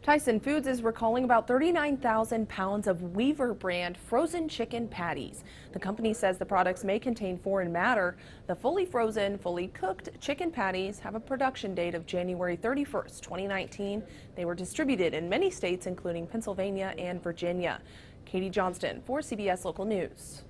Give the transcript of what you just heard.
Tyson Foods is recalling about 39,000 pounds of Weaver brand frozen chicken patties. The company says the products may contain foreign matter. The fully frozen, fully cooked chicken patties have a production date of January 31st, 2019. They were distributed in many states, including Pennsylvania and Virginia. Katie Johnston for CBS Local News.